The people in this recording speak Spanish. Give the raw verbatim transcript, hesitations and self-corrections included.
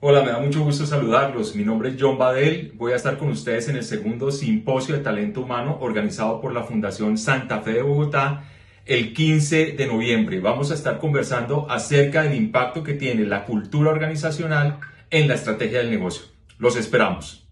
Hola, me da mucho gusto saludarlos. Mi nombre es John Badel. Voy a estar con ustedes en el segundo Simposio de Talento Humano organizado por la Fundación Santa Fe de Bogotá el quince de noviembre. Vamos a estar conversando acerca del impacto que tiene la cultura organizacional en la estrategia del negocio. Los esperamos.